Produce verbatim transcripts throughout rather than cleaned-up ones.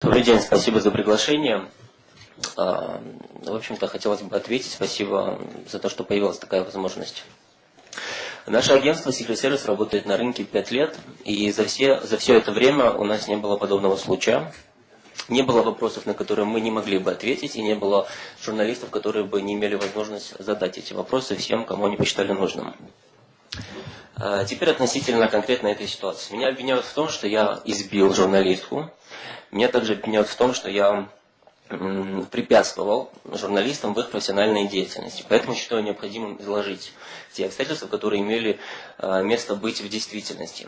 Добрый день, спасибо за приглашение. В общем-то, хотелось бы ответить. Спасибо за то, что появилась такая возможность. Наше агентство Secret Service работает на рынке пять лет, и за все, за все это время у нас не было подобного случая. Не было вопросов, на которые мы не могли бы ответить, и не было журналистов, которые бы не имели возможность задать эти вопросы всем, кому они посчитали нужным. Теперь относительно конкретно этой ситуации. Меня обвиняют в том, что я избил журналистку. Меня также обвиняют в том, что я препятствовал журналистам в их профессиональной деятельности. Поэтому считаю необходимым изложить те обстоятельства, которые имели место быть в действительности.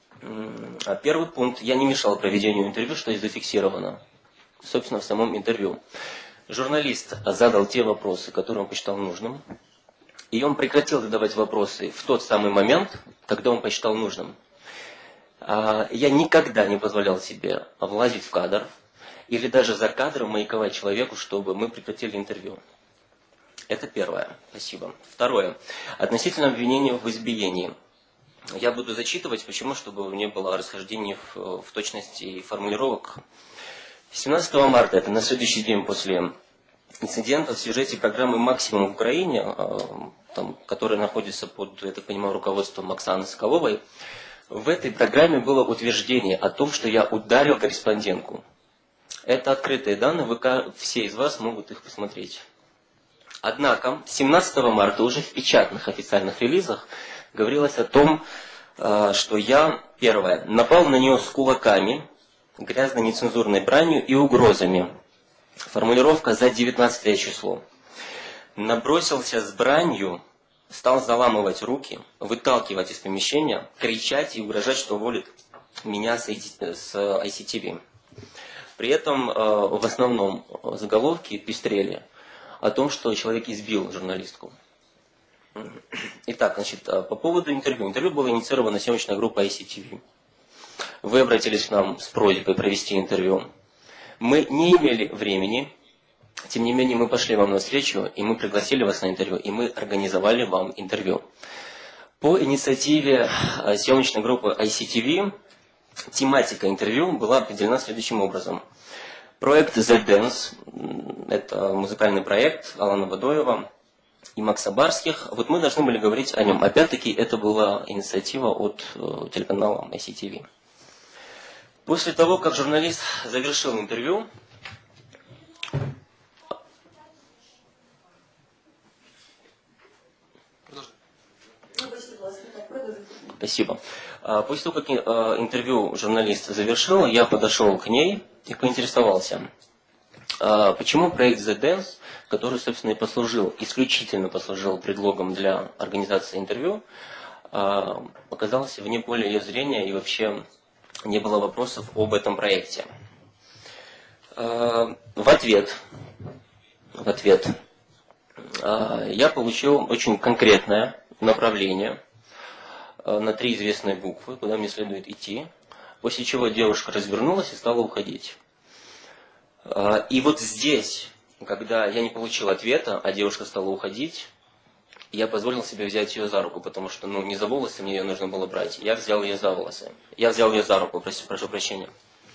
Первый пункт. Я не мешал проведению интервью, что и зафиксировано, собственно, в самом интервью. Журналист задал те вопросы, которые он посчитал нужным, и он прекратил задавать вопросы в тот самый момент, когда он посчитал нужным. Я никогда не позволял себе влазить в кадр или даже за кадром маяковать человеку, чтобы мы прекратили интервью. Это первое. Спасибо. Второе. Относительно обвинения в избиении. Я буду зачитывать, почему, чтобы не было расхождений в, в точности формулировок. семнадцатого марта, это на следующий день после инцидента, в сюжете программы «Максимум в Украине», там, которая находится под, я так понимаю, руководством Оксаны Соколовой, в этой программе было утверждение о том, что я ударил корреспондентку. Это открытые данные, вы, все из вас могут их посмотреть. Однако, семнадцатого марта уже в печатных официальных релизах говорилось о том, что я, первое, напал на нее с кулаками, грязной нецензурной бранью и угрозами. Формулировка за девятнадцатое число. Набросился с бранью, стал заламывать руки, выталкивать из помещения, кричать и угрожать, что уволит меня с ай си ти ви. При этом в основном заголовки пестрели о том, что человек избил журналистку. Итак, значит, по поводу интервью. Интервью было инициировано съемочной группой ай си ти ви. Вы обратились к нам с просьбой провести интервью. Мы не имели времени. Тем не менее, мы пошли вам навстречу, и мы пригласили вас на интервью, и мы организовали вам интервью. По инициативе съемочной группы ай си ти ви тематика интервью была определена следующим образом. Проект The Dance, это музыкальный проект Алана Бадоева и Макса Барских. Вот мы должны были говорить о нем. Опять-таки, это была инициатива от телеканала ай си ти ви. После того, как журналист завершил интервью, Спасибо. После того, как интервью журналист завершил, я подошел к ней и поинтересовался, почему проект The Dance, который, собственно, и послужил, исключительно послужил предлогом для организации интервью, оказался вне поля ее зрения и вообще не было вопросов об этом проекте. В ответ, в ответ я получил очень конкретное направление на три известные буквы, куда мне следует идти, после чего девушка развернулась и стала уходить. И вот здесь, когда я не получил ответа, а девушка стала уходить, я позволил себе взять ее за руку, потому что, ну, не за волосы мне ее нужно было брать. Я взял ее за волосы. Я взял ее за руку, прошу, прошу прощения.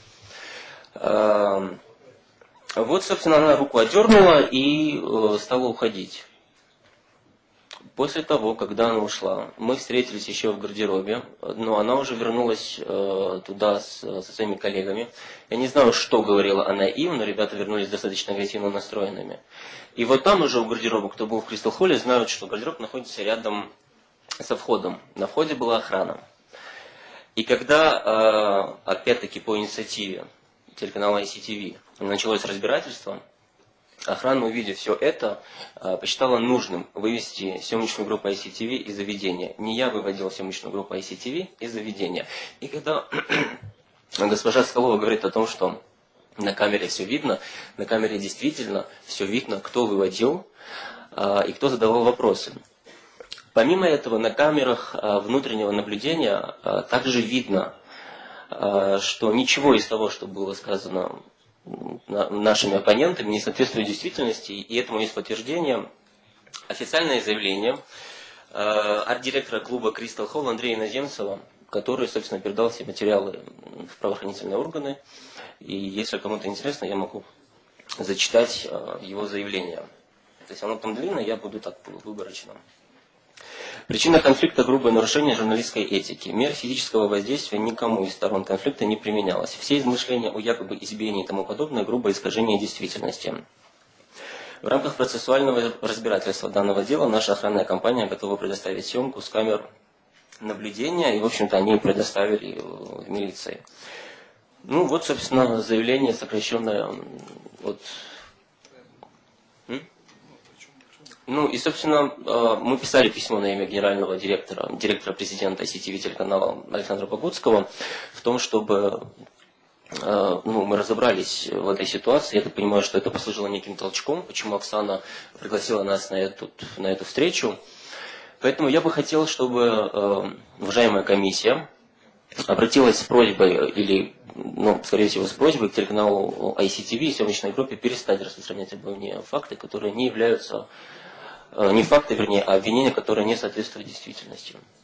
Вот, собственно, она руку отдернула и стала уходить. После того, когда она ушла, мы встретились еще в гардеробе, но она уже вернулась э, туда с, со своими коллегами. Я не знаю, что говорила она им, но ребята вернулись достаточно агрессивно настроенными. И вот там уже у гардероба, кто был в Кристал Холле, знают, что гардероб находится рядом со входом. На входе была охрана. И когда, э, опять-таки по инициативе телеканала ай си ти ви, началось разбирательство, охрана, увидев все это, посчитала нужным вывести съемочную группу ай си ти ви из заведения. Не я выводил съемочную группу ай си ти ви из заведения. И когда госпожа Соколова говорит о том, что на камере все видно, на камере действительно все видно, кто выводил и кто задавал вопросы. Помимо этого, на камерах внутреннего наблюдения также видно, что ничего из того, что было сказано нашими оппонентами, не соответствует действительности, и этому есть подтверждение. Официальное заявление э, арт-директора клуба Crystal Hall Андрея Иноземцева, который, собственно, передал все материалы в правоохранительные органы, И если кому-то интересно, я могу зачитать его заявление. То есть оно там длинное, я буду так выборочно. Причина конфликта – грубое нарушение журналистской этики. Мер физического воздействия никому из сторон конфликта не применялось. Все измышления о якобы избиении и тому подобное – грубое искажение действительности. В рамках процессуального разбирательства данного дела наша охранная компания готова предоставить съемку с камер наблюдения, и, в общем-то, они предоставили в милиции. Ну, вот, собственно, заявление сокращенное от... Ну, и, собственно, мы писали письмо на имя генерального директора, директора президента си ти ви телеканала Александра Богутского в том, чтобы ну, мы разобрались в этой ситуации. Я так понимаю, что это послужило неким толчком, почему Оксана пригласила нас на эту, на эту встречу. Поэтому я бы хотел, чтобы уважаемая комиссия обратилась с просьбой, или, ну, скорее всего, с просьбой к телеканалу ай си ти ви и съемочной группе перестать распространять обо факты, которые не являются... Не факты, вернее, а обвинения, которые не соответствуют действительности.